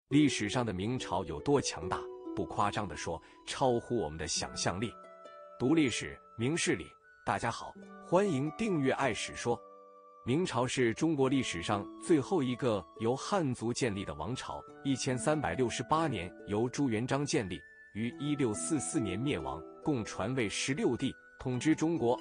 历史上的明朝有多强大？不夸张地说，超乎我们的想象力。读历史，明事理。大家好，欢迎订阅爱史说。明朝是中国历史上最后一个由汉族建立的王朝，1368年由朱元璋建立，于1644年灭亡，共传位16帝，统治中国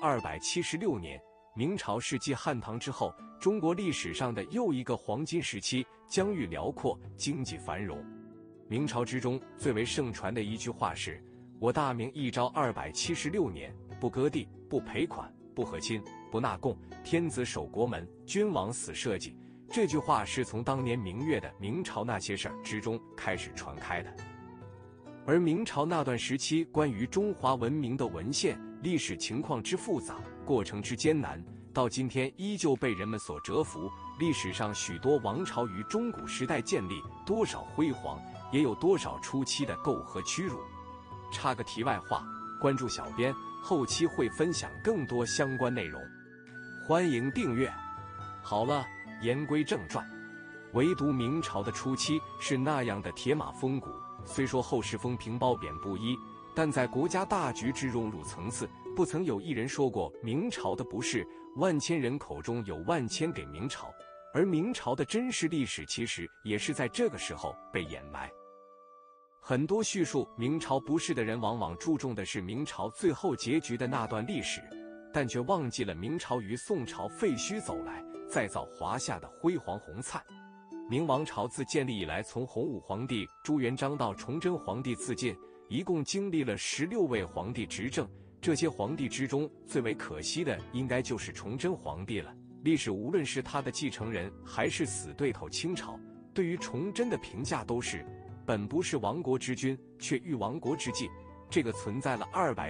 276年。明朝是继汉唐之后，中国历史上的又一个黄金时期，疆域辽阔，经济繁荣。明朝之中最为盛传的一句话是：“我大明一朝276年，不割地，不赔款，不和亲，不纳贡，天子守国门，君王死社稷。”这句话是从当年明月的明朝那些事儿之中开始传开的。而明朝那段时期关于中华文明的文献，历史情况之复杂，过程之艰难，到今天依旧被人们所折服。历史上许多王朝于中古时代建立，多少辉煌，也有多少初期的垢和屈辱。插个题外话，关注小编，后期会分享更多相关内容，欢迎订阅。好了，言归正传，唯独明朝的初期是那样的铁马风骨，虽说后世风评褒贬不一，但在国家大局之融入层次，不曾有一人说过明朝的不是，万千人口中有万千给明朝，而明朝的真实历史其实也是在这个时候被掩埋。很多叙述明朝不是的人往往注重的是明朝最后结局的那段历史，但却忘记了明朝于宋朝废墟走来，再造华夏的辉煌红灿。明王朝自建立以来，从洪武皇帝朱元璋到崇祯皇帝自尽，一共经历了16位皇帝执政。这些皇帝之中，最为可惜的应该就是崇祯皇帝了。历史无论是他的继承人，还是死对头清朝，对于崇祯的评价都是本不是亡国之君，却欲亡国之计。这个存在了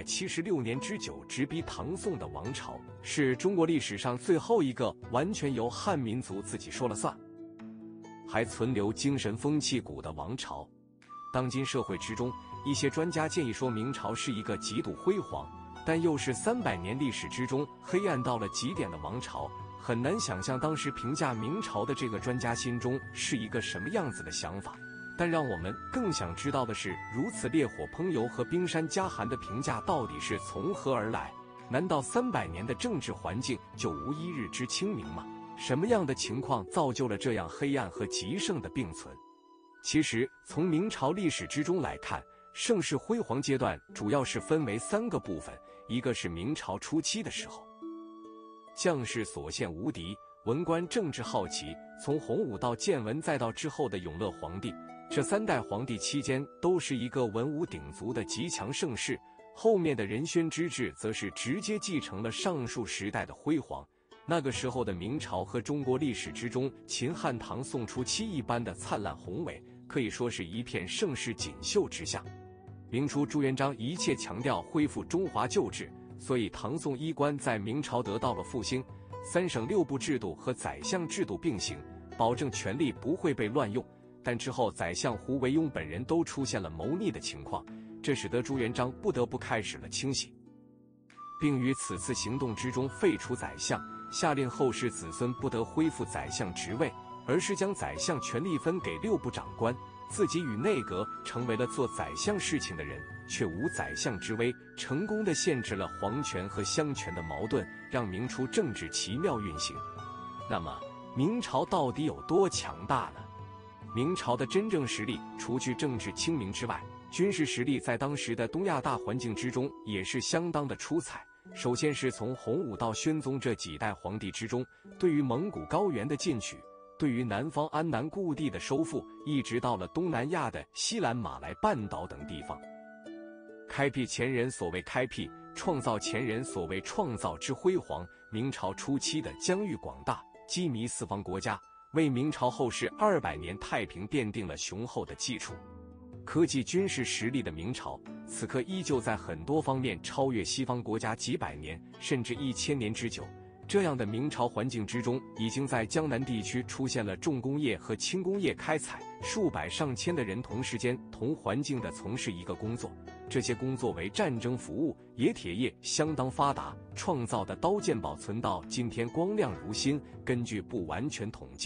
276年之久，直逼唐宋的王朝，是中国历史上最后一个完全由汉民族自己说了算，还存留精神风气骨的王朝。当今社会之中，一些专家建议说明朝是一个极度辉煌，但又是300年历史之中黑暗到了极点的王朝。很难想象当时评价明朝的这个专家心中是一个什么样子的想法。但让我们更想知道的是，如此烈火烹油和冰山加寒的评价到底是从何而来？难道300年的政治环境就无一日之清明吗？什么样的情况造就了这样黑暗和极盛的并存？其实从明朝历史之中来看，盛世辉煌阶段主要是分为3个部分。一个是明朝初期的时候，将士所向无敌，文官政治好奇，从洪武到建文再到之后的永乐皇帝，这3代皇帝期间都是一个文武鼎足的极强盛世。后面的仁宣之治则是直接继承了上述时代的辉煌。那个时候的明朝和中国历史之中秦汉唐宋初期一般的灿烂宏伟，可以说是一片盛世锦绣之下。明初朱元璋一切强调恢复中华旧制，所以唐宋衣冠在明朝得到了复兴，3省6部制度和宰相制度并行，保证权力不会被乱用。但之后宰相胡惟庸本人都出现了谋逆的情况，这使得朱元璋不得不开始了清洗，并于此次行动之中废除宰相，下令后世子孙不得恢复宰相职位，而是将宰相权力分给6部长官，自己与内阁成为了做宰相事情的人，却无宰相之威，成功地限制了皇权和相权的矛盾，让明初政治奇妙运行。那么明朝到底有多强大呢？明朝的真正实力，除去政治清明之外，军事实力在当时的东亚大环境之中也是相当的出彩。首先是从洪武到宣宗这几代皇帝之中，对于蒙古高原的进取，对于南方安南故地的收复，一直到了东南亚的西兰马来半岛等地方，开辟前人所谓开辟，创造前人所谓创造之辉煌。明朝初期的疆域广大，羁縻4方国家，为明朝后世200年太平奠定了雄厚的基础。科技军事实力的明朝，此刻依旧在很多方面超越西方国家几百年，甚至1000年之久。这样的明朝环境之中，已经在江南地区出现了重工业和轻工业开采，数百上千的人同时间同环境地从事一个工作，这些工作为战争服务，冶铁业相当发达，创造的刀剑保存到今天光亮如新。根据不完全统计，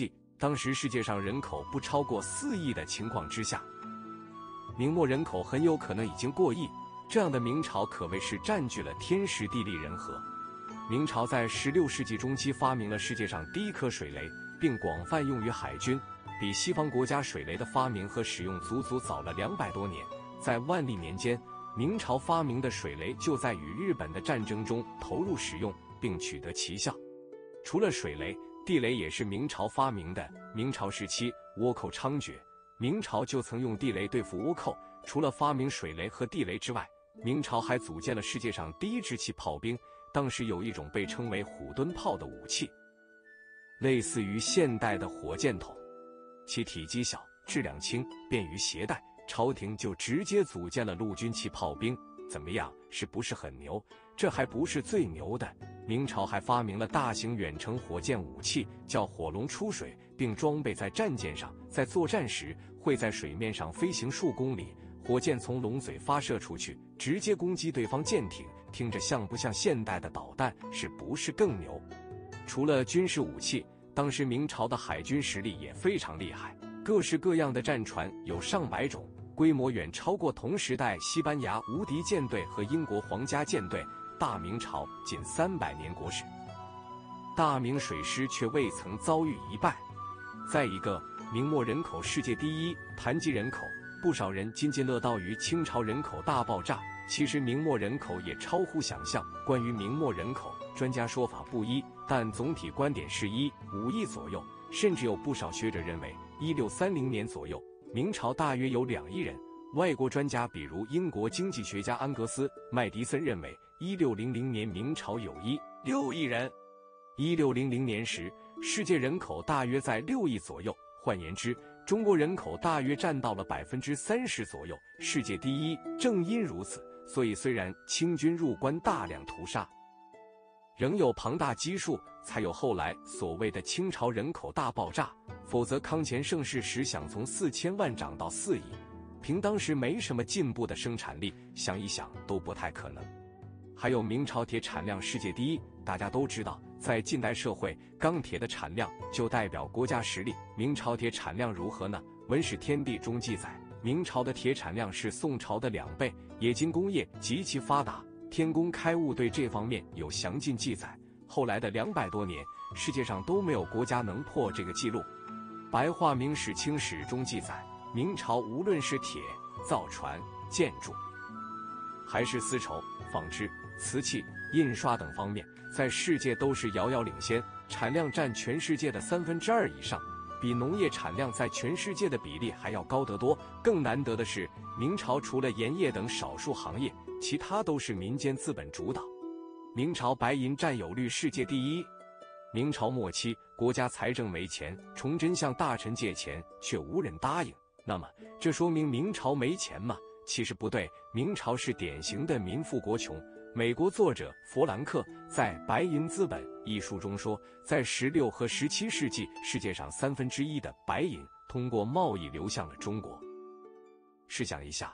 当时世界上人口不超过4亿的情况之下，明末人口很有可能已经过亿。这样的明朝可谓是占据了天时地利人和。明朝在16世纪中期发明了世界上第一颗水雷，并广泛用于海军，比西方国家水雷的发明和使用足足早了200多年。在万历年间，明朝发明的水雷就在与日本的战争中投入使用，并取得奇效。除了水雷，地雷也是明朝发明的。明朝时期，倭寇猖獗，明朝就曾用地雷对付倭寇。除了发明水雷和地雷之外，明朝还组建了世界上第一支气炮兵。当时有一种被称为虎墩炮的武器，类似于现代的火箭筒，其体积小，质量轻，便于携带。朝廷就直接组建了陆军气炮兵。怎么样，是不是很牛？这还不是最牛的，明朝还发明了大型远程火箭武器，叫火龙出水，并装备在战舰上，在作战时会在水面上飞行数公里，火箭从龙嘴发射出去，直接攻击对方舰艇。听着像不像现代的导弹？是不是更牛？除了军事武器，当时明朝的海军实力也非常厉害，各式各样的战船有上百种，规模远超过同时代西班牙无敌舰队和英国皇家舰队。大明朝近300年国史，大明水师却未曾遭遇一败。再一个，明末人口世界第一，谈及人口，不少人津津乐道于清朝人口大爆炸。其实明末人口也超乎想象。关于明末人口，专家说法不一，但总体观点是1.5亿左右，甚至有不少学者认为1630年左右，明朝大约有2亿人。外国专家比如英国经济学家安格斯·麦迪森认为1600年明朝有6亿人。1600年时，世界人口大约在6亿左右，换言之，中国人口大约占到了30%左右，世界第一。正因如此，所以虽然清军入关大量屠杀，仍有庞大基数，才有后来所谓的清朝人口大爆炸。否则康乾盛世时想从4000万涨到4亿，凭当时没什么进步的生产力，想一想都不太可能。还有明朝铁产量世界第一，大家都知道，在近代社会，钢铁的产量就代表国家实力。明朝铁产量如何呢？文史天地中记载，明朝的铁产量是宋朝的2倍，冶金工业极其发达。天工开物对这方面有详尽记载。后来的200多年，世界上都没有国家能破这个记录。白话明史清史中记载，明朝无论是铁、造船、建筑，还是丝绸、纺织、瓷器、印刷等方面，在世界都是遥遥领先，产量占全世界的2/3以上，比农业产量在全世界的比例还要高得多。更难得的是，明朝除了盐业等少数行业，其他都是民间资本主导。明朝白银占有率世界第一。明朝末期，国家财政没钱，崇祯向大臣借钱，却无人答应。那么，这说明明朝没钱吗？其实不对，明朝是典型的民富国穷。美国作者弗兰克在《白银资本》一书中说，在16和17世纪，世界上1/3的白银通过贸易流向了中国。试想一下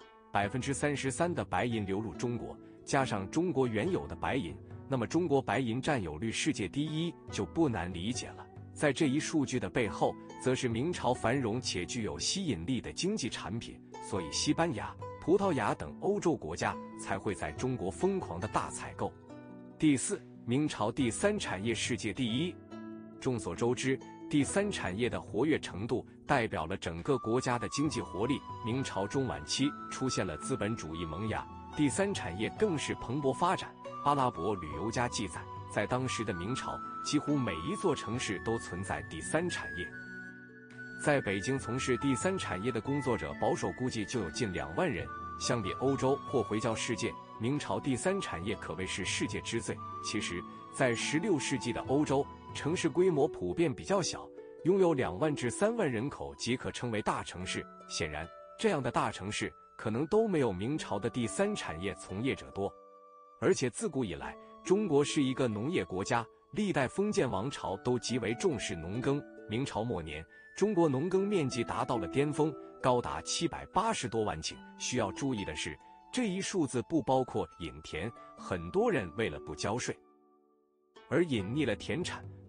，33%的白银流入中国，加上中国原有的白银，那么中国白银占有率世界第一就不难理解了。在这一数据的背后，则是明朝繁荣且具有吸引力的经济产品，所以西班牙、葡萄牙等欧洲国家才会在中国疯狂的大采购。第四，明朝第三产业世界第一。众所周知，第三产业的活跃程度代表了整个国家的经济活力。明朝中晚期出现了资本主义萌芽，第三产业更是蓬勃发展。阿拉伯旅游家记载，在当时的明朝，几乎每一座城市都存在第三产业。在北京从事第三产业的工作者，保守估计就有近2万人。相比欧洲或回教世界，明朝第三产业可谓是世界之最。其实，在16世纪的欧洲，城市规模普遍比较小，拥有2万至3万人口即可称为大城市。显然，这样的大城市可能都没有明朝的第三产业从业者多。而且自古以来，中国是一个农业国家，历代封建王朝都极为重视农耕。明朝末年，中国农耕面积达到了巅峰，高达780多万顷。需要注意的是，这一数字不包括隐田，很多人为了不交税而隐匿了田产，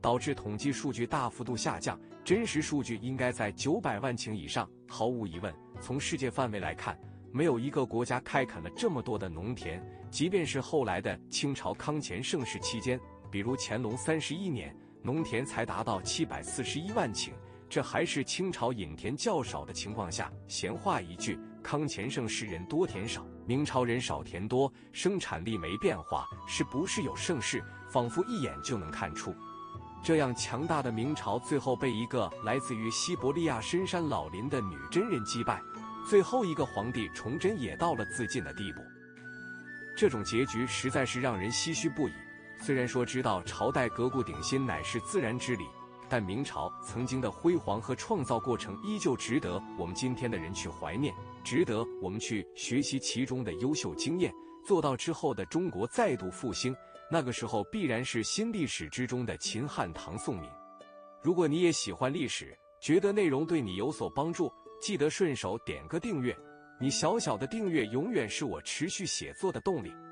导致统计数据大幅度下降，真实数据应该在900万顷以上。毫无疑问，从世界范围来看，没有一个国家开垦了这么多的农田，即便是后来的清朝康乾盛世期间，比如乾隆31年，农田才达到741万顷，这还是清朝引田较少的情况下。闲话一句，康乾盛世人多田少，明朝人少田多，生产力没变化，是不是有盛世，仿佛一眼就能看出。这样强大的明朝，最后被一个来自于西伯利亚深山老林的女真人击败，最后一个皇帝崇祯也到了自尽的地步。这种结局实在是让人唏嘘不已。虽然说知道朝代革故鼎新乃是自然之理，但明朝曾经的辉煌和创造过程依旧值得我们今天的人去怀念，值得我们去学习其中的优秀经验，做到之后的中国再度复兴。那个时候必然是新历史之中的秦汉唐宋明。如果你也喜欢历史，觉得内容对你有所帮助，记得顺手点个订阅，你小小的订阅永远是我持续写作的动力。